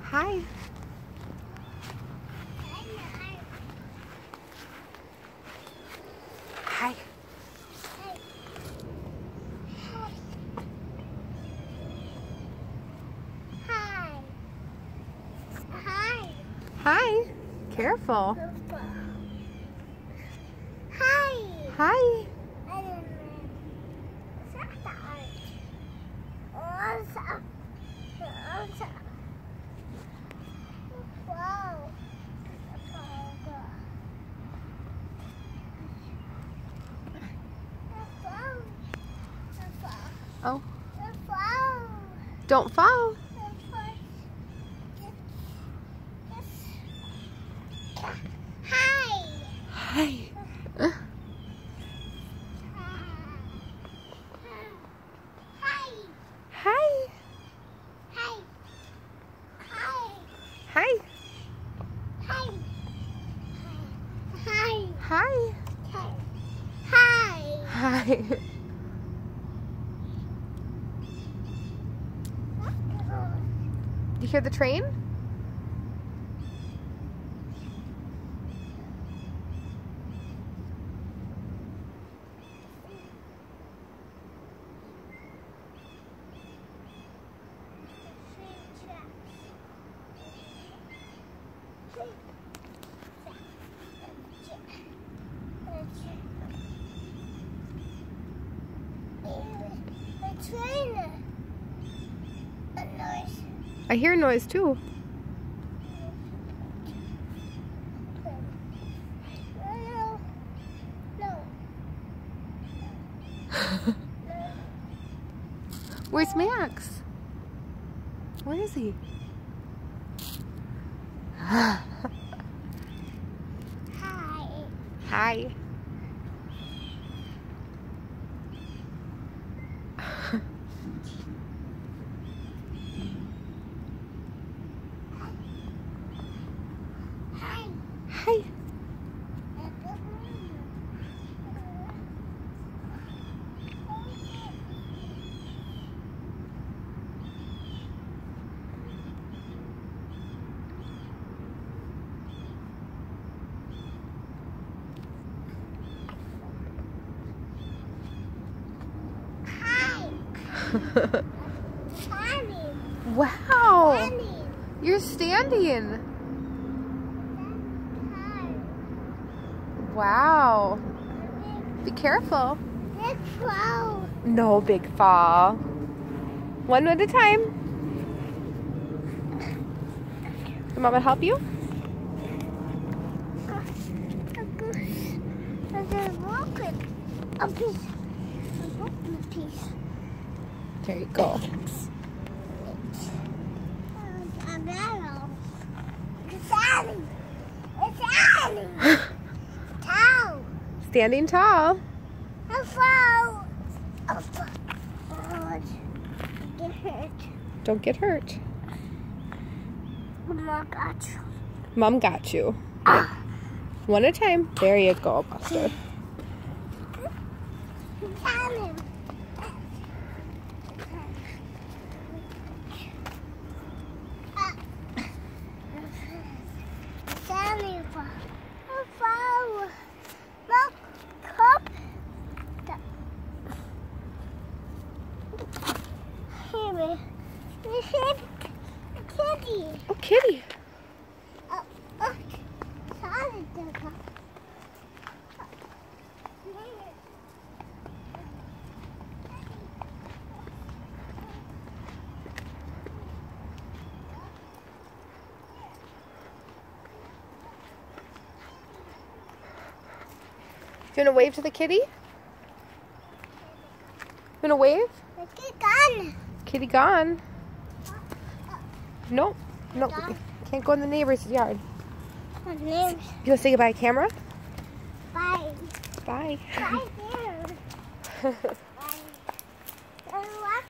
Hi. Hi. Hi. Careful. Hi. Hi. Wow. Oh. Don't fall. Hi. Hi. Hi. Hi. Hi. Hi. Hi. Hi. Hi. Hi. Hi. You hear the train? I hear a noise too. Where's Max? Where is he? Hi. Hi. Hi. Wow. You're standing. Wow. Be careful. No big fall. One at a time. Can Mama help you? There you go. Standing tall. Don't get hurt. Mom got you. One at a time. There you go, Buster. Kitty. Oh, kitty. You want to wave to the kitty? You want to wave? Kitty gone. Nope. Nope. Can't go in the neighbor's yard. You want to say goodbye, camera? Bye. Bye. Bye there.